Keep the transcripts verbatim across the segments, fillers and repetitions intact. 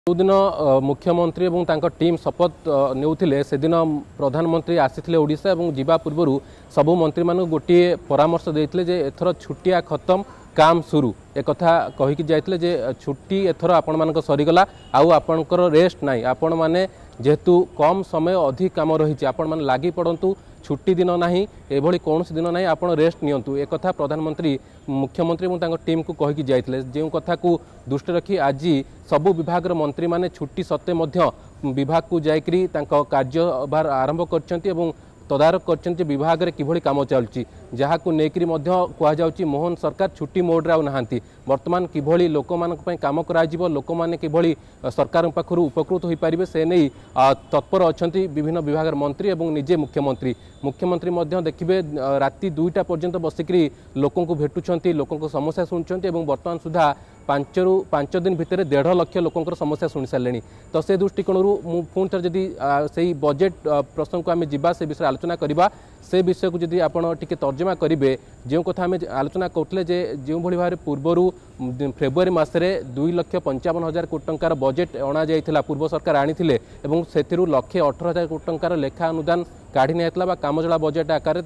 दिन मुख्यमंत्री और तांको टीम शपथ नेउथिले से दिन प्रधानमंत्री आसीथिले ओडिशा और जीवा पूर्व सबु मंत्री मान गोटे परामर्श देइथिले जे एथर छुट्टिया खत्म काम शुरू एक कथा कहीकि जाइथिले जे छुट्टी एथर आपण मानक सरीगला आउ आपणकर रेस्ट नाही आपण माने जेहेतु कम समय अधिक काम रही आपण माने लागि पड़ंतु छुट्टी दिन नाही एभली कौन दिन नाही आपण रेस्ट नियंतु एक कथा प्रधानमंत्री मुख्यमंत्री और तांको टीम को कहीकि जाइथिले जे कथा को दृष्टि रखी आज सबु विभाग मंत्री माने छुट्टी सत्ते मध्य विभाग को जाइकरी तांको कार्यभार आरंभ करछंती एवं तदारक करछंती विभाग रे किभली काम चलची जहा को नेकरी मध्य कुआ जाउची मोहन सरकार छुट्टी मोड रे नाहांती वर्तमान किभली लोक मानक पय काम करा जिवो लोक माने किभली सरकार पाखरु उपकृत होई परिबे से नै तत्पर अछंती विभिन्न विभाग मंत्री एवं निजे मुख्यमंत्री मुख्यमंत्री मध्य देखिबे राति दुईटा पर्यंत बसिकरी लोकों को भेटुछंती लोकों को समस्या सुनछंती एवं वर्तमान सुधा पांच रु पांच दिन भितर डेढ़ लक्ष लोकंकर समस्या शुणी सारे तो से दृष्टिकोणु पुणी थे जदि से बजेट प्रसंग को आम जा से विषय आलोचना करवा से विषय को जदि आपण टिके तर्जमा करेंगे जो कथा आम आलोचना करते जे जो भाव पूर्वर फेब्रुआरी मसरे दुई लक्ष पंचावन हजार कोटी टंकार बजेट अणा जाइथिला पूर्व सरकार आनी से लक्षे अठर हजार कोटी टंकार लेखा अनुदान काढ़ी निया कामजला बजेट आकार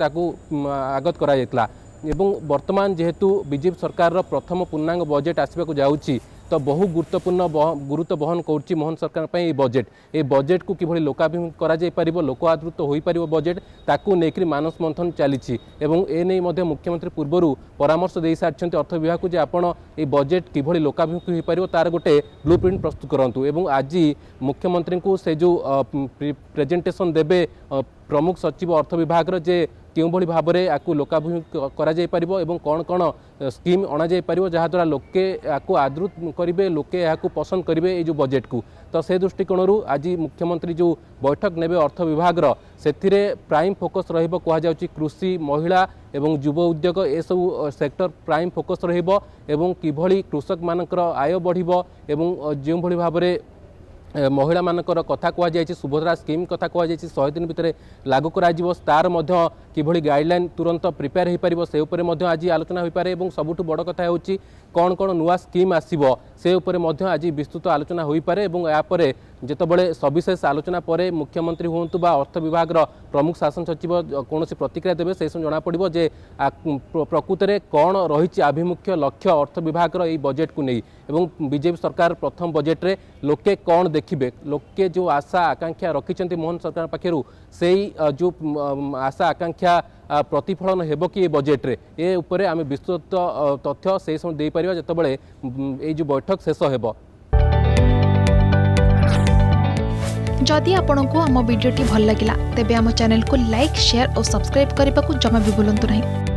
आगत करा एवं वर्तमान जेहेतु बीजेपी सरकार प्रथम पूर्णांग बजेट आसवाक जाउची तो बहु गुरुत्वपूर्ण गुरुत्व बहन कर मोहन सरकार पे बजेट ए बजेट को किभली लोकाभिमुख करा जाय परिबो लोक आदृत होई परिबो बजेट ताकू नेकरी मानस मंथन चलीछि एवं ए नै मध्ये मुख्यमंत्री पूर्वरु परामर्श देई सारछन्ते अर्थ विभाग को जे आपण ए बजेट किभली लोकाभिमुख होई परिबो तार गोटे ब्लूप्रिंट प्रस्तुत करंतु एवं आज मुख्यमंत्री को से जो प्रेजेंटेशन देबे प्रमुख सचिव अर्थ विभाग रो जे क्यों भली भाव में आपको लोकाभिमुख करा जाय परिबो एवं कौन कौन स्कीम अणा जाय परिबो जहा द्वारा लोके आपको आदृत करेंगे लोके आपको पसंद करेंगे ये जो बजेट को तो से दृष्टिकोणु आज मुख्यमंत्री जो बैठक नेबे अर्थ विभाग से प्राइम फोकस रहिबो कहा जाउची कृषि महिला एवं युव उद्योग ए सब सेक्टर प्राइम फोकस रहिबो एवं किभली कृषक मानकर आय बढ़िबो एवं जो भली भाव में महिला मानकर कथा कह जाए सुभद्रा स्कीम कथा कह जाए शहे दिन भितर लागू करा तार मध्य किभली गाइडलाइन तुरंत प्रिपेयर हो पार से उपर मध्य आज आलोचना हो पारे और सबुठ बड़ कथा होची कौन कौन नुआ स्कीम आसीबो से उपर मध्य आज विस्तृत आलोचना हो पारे और यापर जितेबाला सविशेष आलोचना पर मुख्यमंत्री हूँ बा अर्थ विभाग प्रमुख शासन सचिव कौन प्रतिक्रिया देवे से जना पड़ो जे प्रकृत में कौन रही आभिमुख्य लक्ष्य अर्थ विभाग बजेट को नहीं एवं बीजेपी सरकार प्रथम बजेट रे लोके कौन देखिबे लोके जो आशा आकांक्षा रखिंट मोहन सरकार पाखरु से जो आशा आकांक्षा प्रतिफलन हेबो कि बजेट रे ए उपरे आमे विस्तृत तथ्य से समय दे परिबा जतबेले ए जो बैठक शेष हेबो। जदि आपंक आम भिडी भल लगा तेब आम चैनल को लाइक शेयर और सब्सक्राइब करने को जमा भी भूलु नहीं।